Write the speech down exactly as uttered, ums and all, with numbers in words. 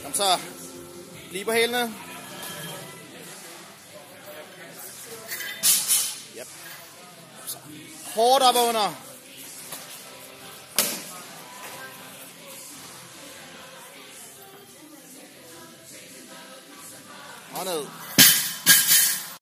Kom så. Bliv på hælene. Yep. Så. Hårdt op og under. Og ned.